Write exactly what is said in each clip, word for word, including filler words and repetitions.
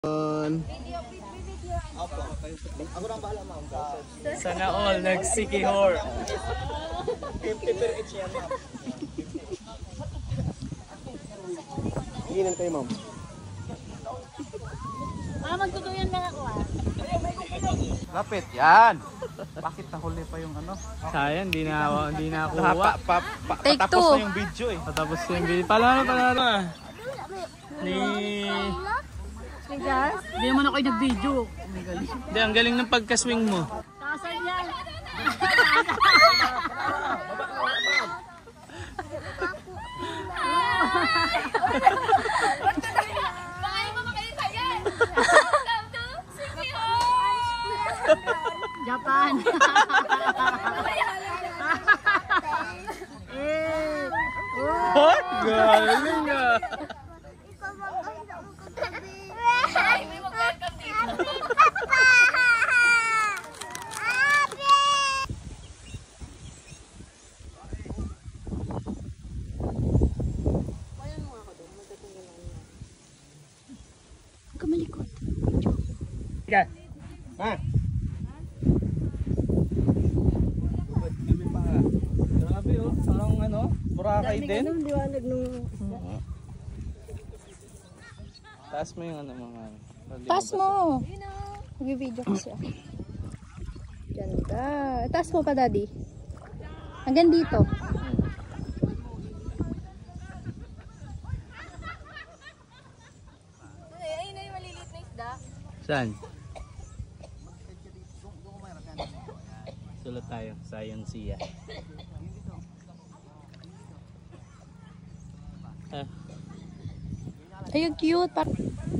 Ako nang bahala, ma'am. Sana all nagsikihor. fifty per each yan, ma'am. Hinginan kayo, ma'am. Ah, magtutuyan lang ako ah. Lapit, yan. Bakit nahuli pa yung ano? Sayang, hindi na hindi na Pa, kuha. pa, pa, Take patapos two. na yung video eh. Patapos yung video. Palalo, palalo. Ni... Hindi naman ako nag-video. Hindi, ang galing ng pagka-swing mo. Kasan yan? Japan. Eh. Oh, galing ah. Kamalikot. Sige. Ha? Grabe oh, parang ano, Boracay din. Anong liwanag nung... Taas mo yung ano mga... Taas mo! Mag-video ko siya. Ganda. Taas mo pa, Daddy. Hanggang dito. Ayun na yung maliliit na isda. Saan? Sulat tayo, Science siya. Ah. Ayun, cute. Par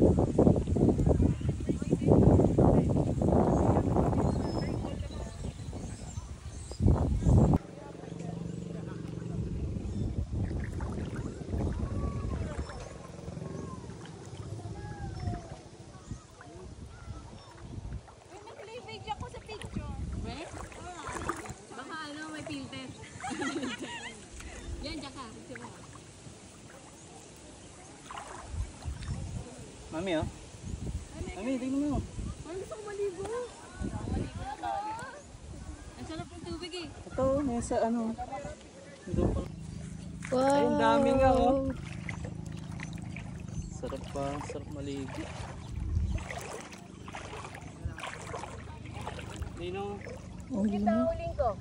Mami oh. Mami, tingnan mo. Ay, gusto ko maligo. Maligo na tayo. Ang sarap ng tubig eh. Ito, may sa ano. Wow. Ay, ang dami nga oh. Sarap pa, sarap maligo. Nino. Oh, kita uling ko.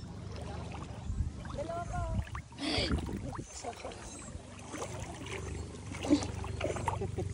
Dalawa pa. Sakit.